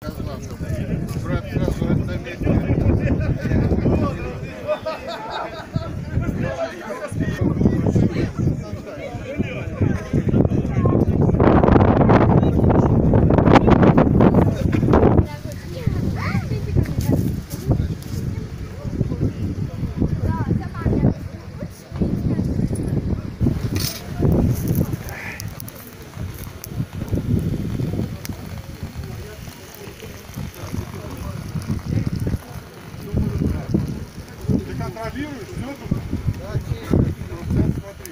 Контролируешь, все тут? Да, смотри.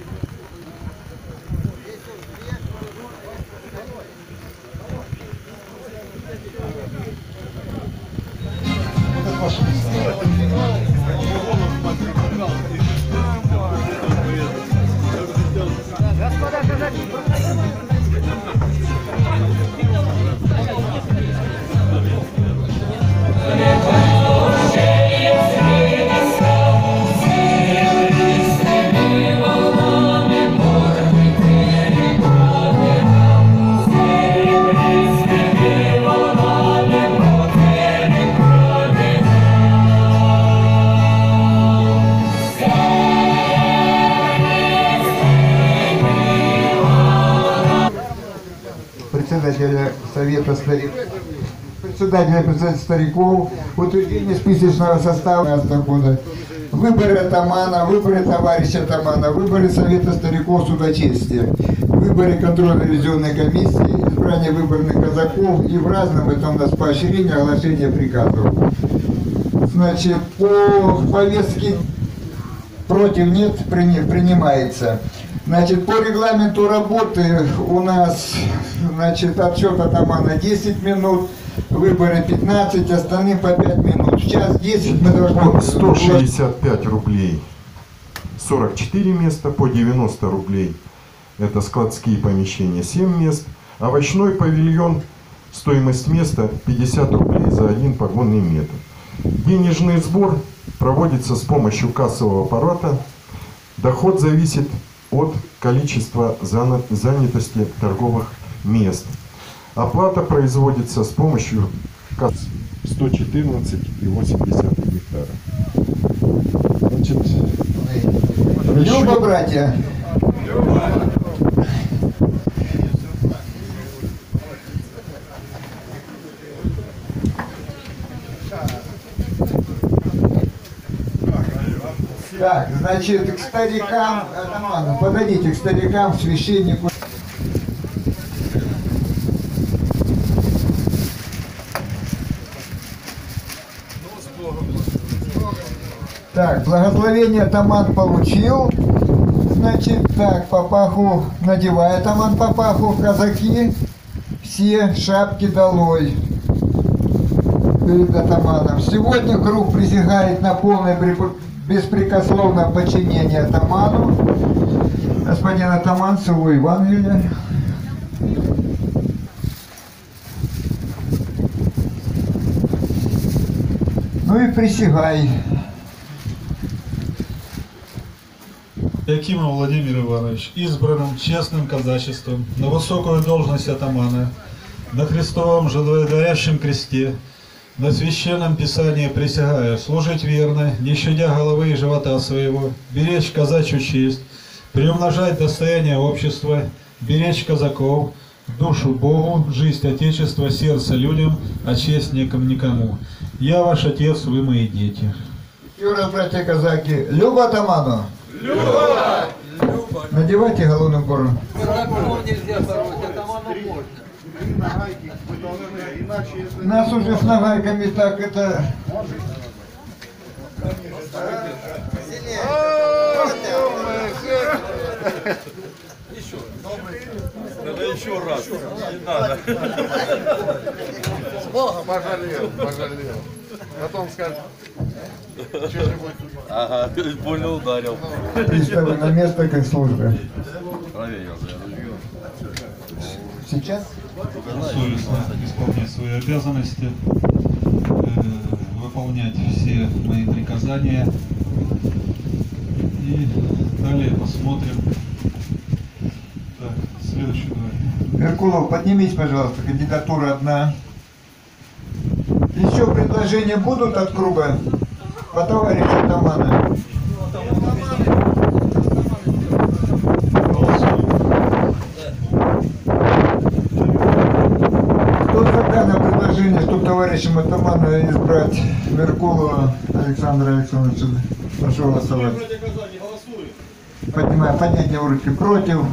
Это ваше господа казаки. Председателя Совета стариков, утверждение списочного состава 2015 года, выборы атамана, выборы товарища атамана, выборы Совета стариков судочестия, выборы контрольно-ревизионной комиссии, избрание выборных казаков и в разном это у нас поощрение, оглашение приказов. Значит, по повестке против нет, принимается. Значит, по регламенту работы у нас, значит, отчет атамана 10 минут, выборы 15, остальным по 5 минут. В час 10 мы должны... 165 рублей 44 места, по 90 рублей это складские помещения 7 мест, овощной павильон, стоимость места 50 рублей за один погонный метр. Денежный сбор проводится с помощью кассового аппарата, доход зависит от количества занятости торговых мест. Оплата производится с помощью 114,8 гектара. Значит, Люба, братья! Так, значит, к старикам, подойдите к старикам, священнику. Так, благословение атаман получил. Значит, так, папаху надевает атаман папаху, казаки, все шапки долой перед атаманом. Сегодня круг присягает на полное беспрекословное подчинение атаману. Господин атаман, целую Евангелие. Ну и присягай. Якимов Владимир Иванович, избранным честным казачеством на высокую должность атамана, на крестовом животворящем кресте, на священном писании присягаю служить верно, не щадя головы и живота своего, беречь казачью честь, приумножать достояние общества, беречь казаков, душу Богу, жизнь Отечества, сердце людям, а честь никому. Я ваш отец, вы мои дети. Еще раз, братья казаки, Люба атаману! Люба! Надевайте головную убор. Казаков нельзя пороть, атаману можно. Нас уже с нагайками так это... Надо еще раз. Не надо. Пожалел. Потом скажет, что-нибудь. Ага, ты больно ударил. Приставы на место, как служба. Проверил. Сейчас? Совестно исполнять свои обязанности, выполнять все мои приказания. И далее посмотрим. Так, следующий давай. Меркулов, поднимись, пожалуйста, кандидатура одна. Еще предложения будут от круга по товарищу атамана? Кто за данное предложение, чтобы товарищем атамана избрать Меркулова Александра Александровича? Прошу голосовать. Поднятие руки против.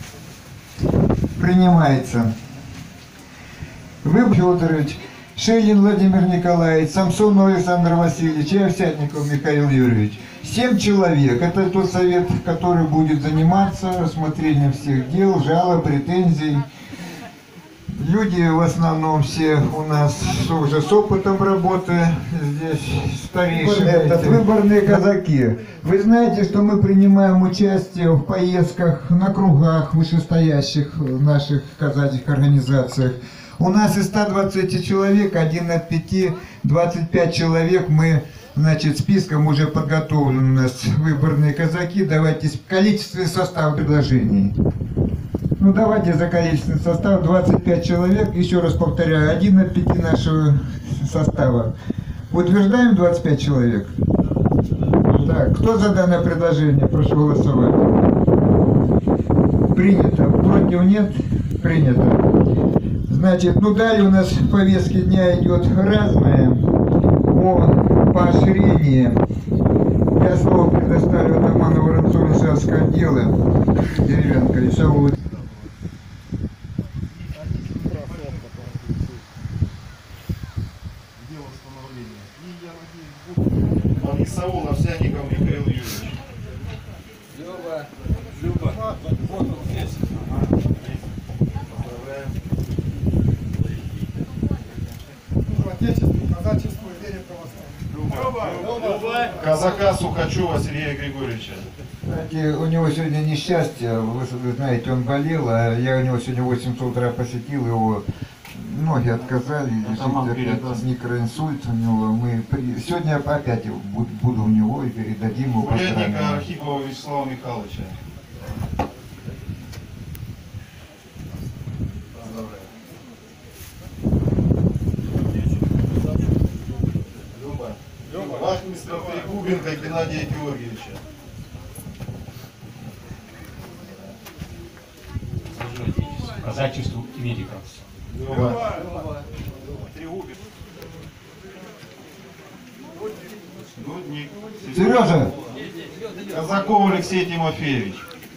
Принимается. Вы, Федорович, Шилин Владимир Николаевич, Самсонов Александр Васильевич и Овсятников Михаил Юрьевич. 7 человек. Это тот совет, который будет заниматься рассмотрением всех дел, жалоб, претензий. Люди в основном все у нас уже с опытом работы здесь, старейшие. Это выборные казаки. Вы знаете, что мы принимаем участие в поездках на кругах вышестоящих наших казачьих организациях. У нас из 120 человек, 1 от 5, 25 человек мы, значит, списком уже подготовлены у нас выборные казаки. Давайте количественный состав предложений. Ну давайте за количественный состав 25 человек, еще раз повторяю, 1 от 5 нашего состава. Утверждаем 25 человек? Так, кто за данное предложение? Прошу голосовать. Принято. Против нет? Принято. Значит, ну далее у нас в повестке дня идет разное о поощрении. Я слово предоставлю атаману Воронцово-Савского отдела Деревянко Исаулу. Исаул Овсянников Михаил Юрьевич. Люба. Вот он здесь. Отечеству, казачеству и вере православной. Казака Сухачева Сергея Григорьевича. Кстати, у него сегодня несчастье, вы знаете, он болел, а я у него сегодня в 8 утра посетил его. Ноги отказали, микроинсульт у него. Сегодня опять буду у него и передадим ему Урядника Архипова Вячеслава Михайловича. Вахмистров Трегубенко Геннадия Георгиевича. Казачеству и медикам. Дудник. Сережа! Казаков Алексей Тимофеевич.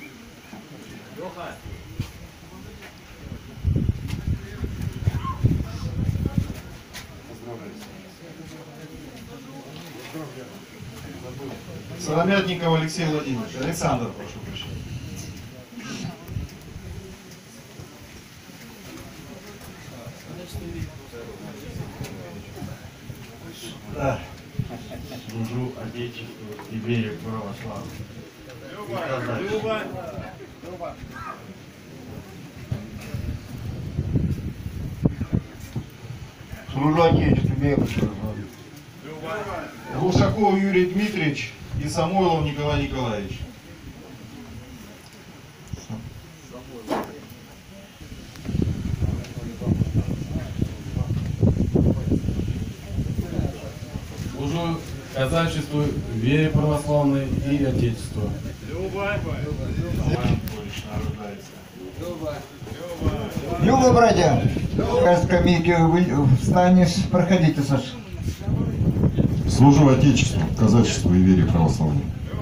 Соломятников Алексей Владимирович. Александр, прошу прощения. Служу Отечеству и вере в православие. Служу Отечеству, вере в православие. Глушаков Юрий Дмитриевич и Самойлов Николай Николаевич. Служу казачеству, вере православной и Отечеству. Люба, братья! С скамейки встанешь, проходите, Саша. Служу Отечеству, казачеству и вере православной.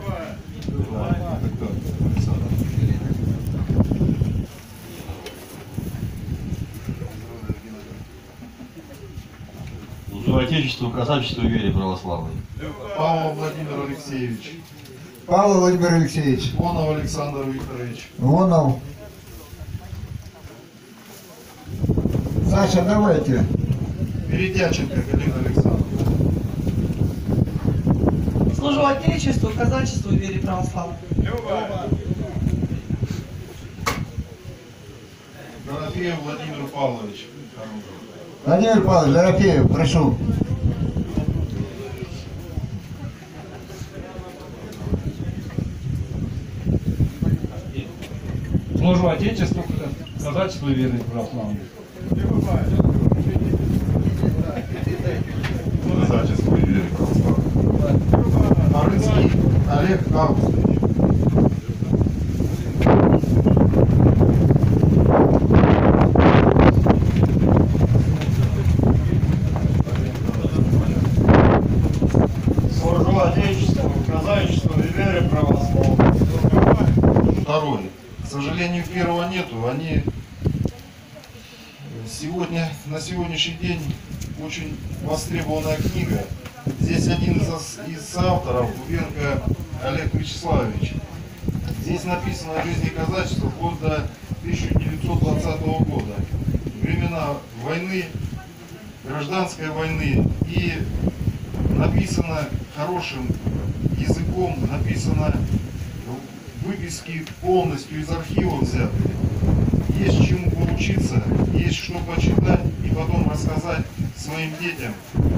Служу Отечеству, казачеству и вере православной. Павел Владимир Алексеевич. Павел Владимир Алексеевич. Онов Александр Викторович. Вонов. Саша, давайте. Передяченко Галина Александровна. Служу Отечеству, казачеству и вере православной. Дорофеев Владимир Павлович. Владимир Павлович, Дорофеев, прошу. Служу Отечеству, казачеству и вере православной. сожалению, первого нету. Они на сегодняшний день очень востребованная книга. Здесь один из авторов, Губенко Олег Вячеславович. Здесь написано о жизни казачества вплоть до 1920 года. Времена войны, гражданской войны. И написано хорошим языком, написано выписки полностью из архива взяты. Есть чему поучиться, есть что почитать и потом рассказать своим детям.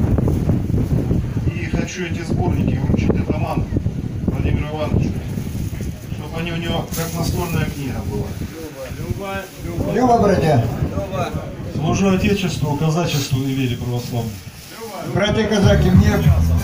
И хочу эти сборники вручить атаману Владимиру Ивановичу, чтобы они у него как настольная книга была. Люба, братья. Служу Отечеству, казачеству и вере православной. Братья казаки, мне...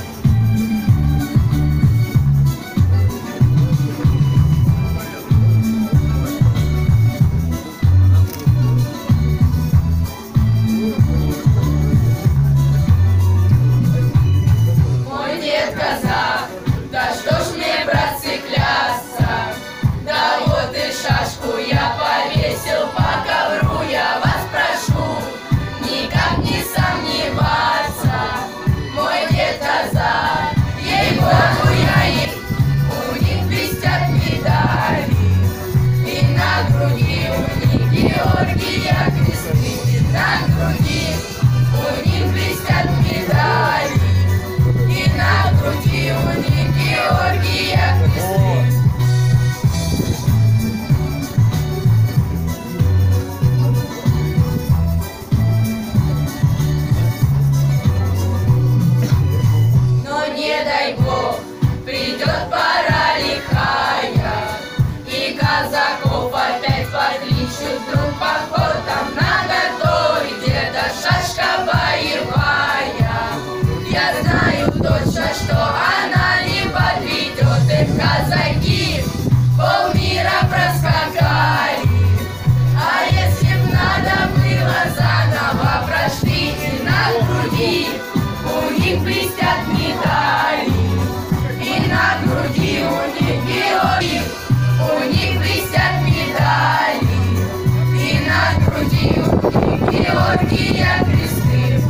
Мой дед казак, да что ж мне, братцы, клясться? Да вот и шашку я повесил по ковру, я вас прошу, никак не сомневаться. Мой дед казак, ей-богу, у них блестят медали, и на груди у них Георгия кресты, и на груди у них блестят медали. И на груди у них Георгия кресты. Но не дай Бог, придет пора лихая, и казаков опять покличут вдруг походом на готове, деда шашка боевая. Я знаю точно, что она не подведет их, казаки полмира проскакали. А если б надо было, заново прошли, и на груди у них блестят медали. И на груди у них Георгий, у них блестят медали. И на груди у них Георгия кресты.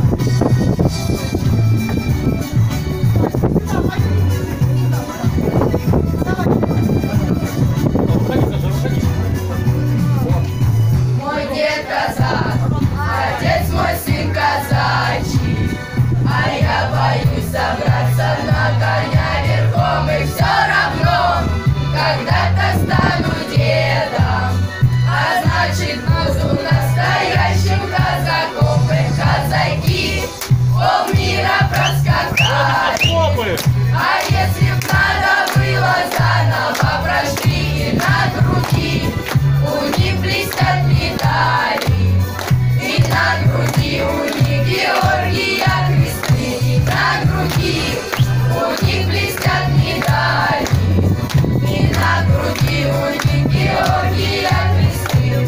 Мой дед казак, отец мой сын казачий, а я боюсь забраться на коня верхом, и все равно когда-то стану дедом, а значит буду настоящим казаком. И казаки полмира проскакали, а если б надо было, заново прошли, и на груди у них блестят медали. И на груди у них Георгия кресты, и на груди у них блестят медали. И на груди у них Георгия кресты.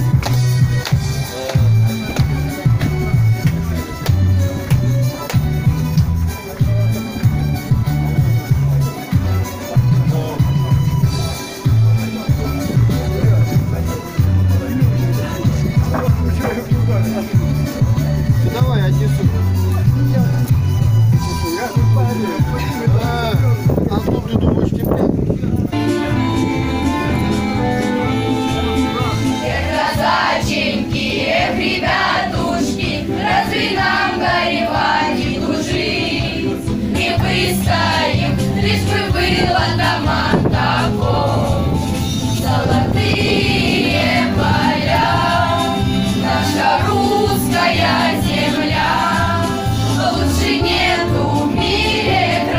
Давай, отнесу. А тут ты думаешь, теплее? Казаченьки, ребятушки, разве нам горевать и тужить? Не выстоим, лишь бы был атаман такой. Золотые поля, наша русская земля, лучше нету в мире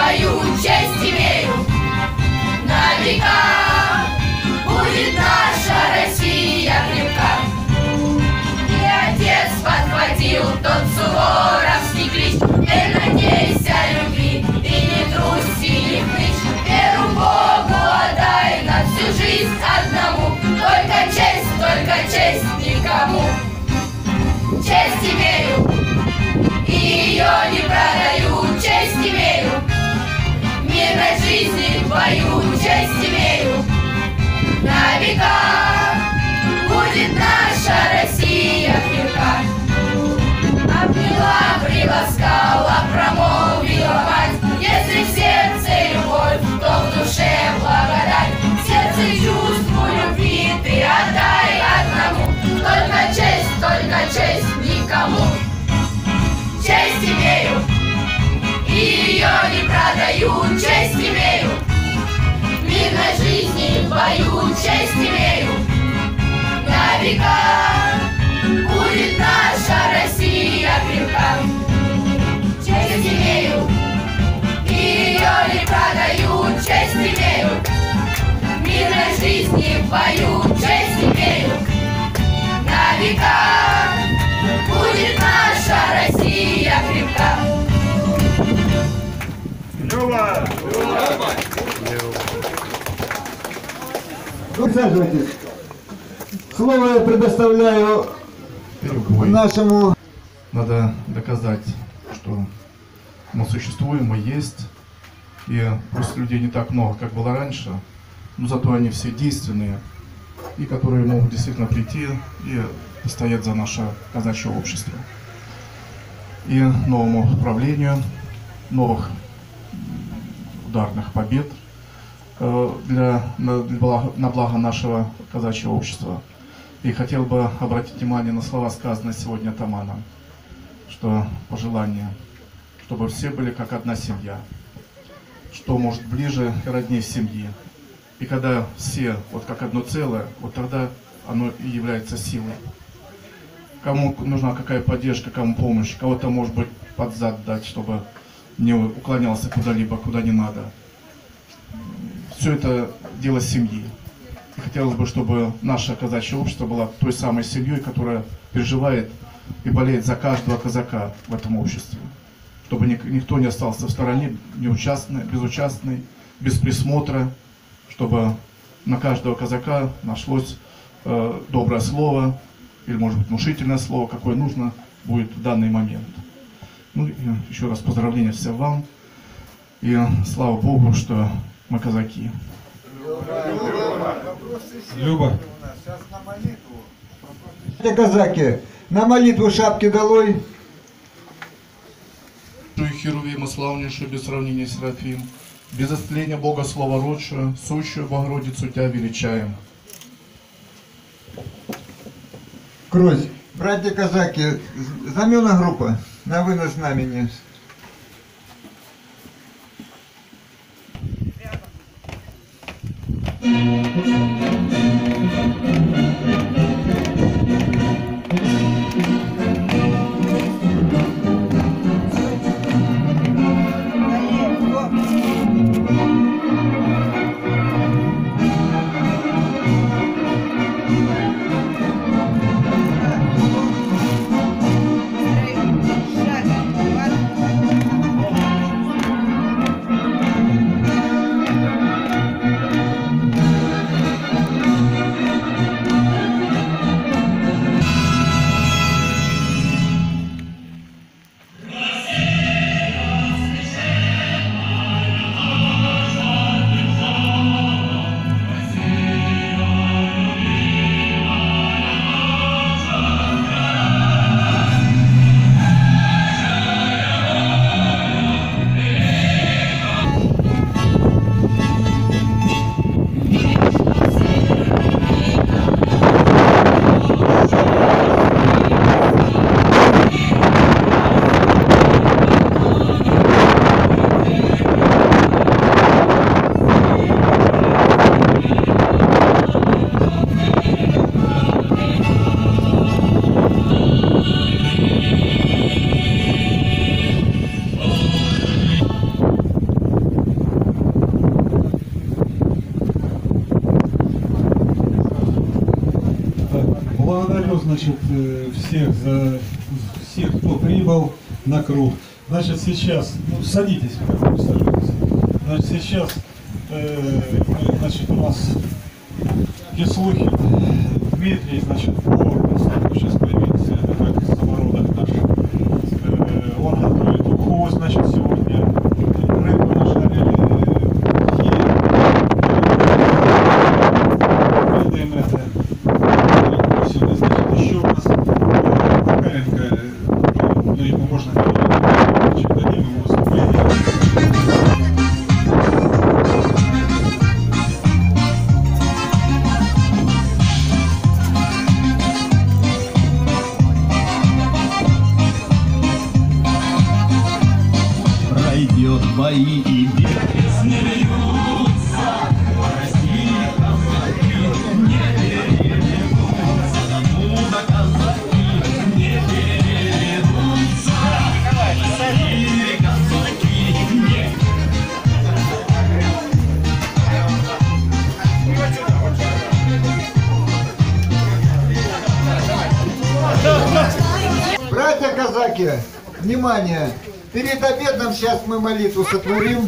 бою честь имею. На века будет наша Россия крепка. И отец подхватил тот суворовский клич: не надейся любви и не трусь, и не хнычь, веру Богу отдай на всю жизнь одному. Только честь никому. Честь имею, и ее не продаю. Честь имею, мирной жизни в бою. Честь имею, на века будет наша Россия крепка. Обняла, приласкала, промолвила мать: если в сердце любовь, то в душе благодать. В сердце чувству любви ты отдай одному. Только честь никому. Честь имею, и ее не продаю. Честь имею, мирной жизни в бою. Честь имею, на века будет наша Россия крепка. Честь имею, и ее не продаю. Честь имею, мирной жизни в бою. Честь имею, на века будет наша Россия крепка. Присаживайтесь. Слово я предоставляю нашему... Надо доказать, что мы существуем, мы есть. И просто людей не так много, как было раньше. Но зато они все действенные. И которые могут действительно прийти и постоять за наше казачье общество. И новому правлению, новых ударных побед на благо нашего казачьего общества. И хотел бы обратить внимание на слова, сказанные сегодня атаманом, что пожелание, чтобы все были как одна семья, что может ближе и роднее семьи. И когда все вот как одно целое, вот тогда оно и является силой. Кому нужна какая поддержка, кому помощь, кого-то, может быть, под зад дать, чтобы не уклонялся куда-либо, куда не надо. Все это дело семьи. И хотелось бы, чтобы наше казачье общество было той самой семьей, которая переживает и болеет за каждого казака в этом обществе. Чтобы никто не остался в стороне, безучастный, без присмотра, чтобы на каждого казака нашлось доброе слово, или, может быть, внушительное слово, какое нужно будет в данный момент. Ну и еще раз поздравления всем вам. И слава Богу, что мы казаки. Люба. Казаки, на молитву шапки долой. Херувима славнейшую, без сравнения Серафим, без истления Бога слова родшую, сущую Богородицу Тебя величаем. Кровь. Братья казаки, знамена группа на вынос знамени. Благодарю, значит, всех, кто прибыл на круг. Значит, сейчас, ну, садитесь, присаживайтесь. Значит, сейчас, значит, у нас Кислухин Дмитрий, значит, сейчас появился, это как самородок наш. Он готовит уху, значит, сегодня рыбу нажарили, передаем это. Значит, еще у нас Макаренко, ну, ему можно передать, дадим ему выступление. Пройдет бои и бездны льются, Россия казаки не переведутся, Донуда казаки не переведутся, Россия казаки не. Братья казаки, внимание! Перед обедом сейчас мы молитву сотворим.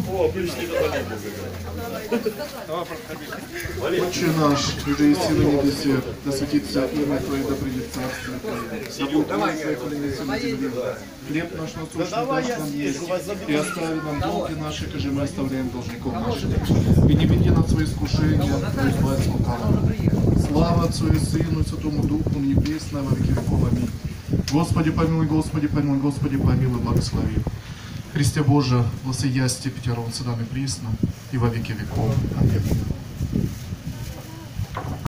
Отче наш, уже есть на небесе, да светится имя Твое, да придет царствие Твое. Да будет Твое, хлеб на земле. Хлеб наш насущный дашь нам есть, и остави нам долги наши, каже мы оставляем должников наших. И не веди нас в свои искушения, но избавь от лукавого. Слава Отцу и Сыну и Святому Духу, небесное во веки веков. Аминь. Господи помилуй, Господи помилуй, Господи помилуй, благослови. Христе Боже, воссиясти пятером сынами присно и во веки веков. Аминь.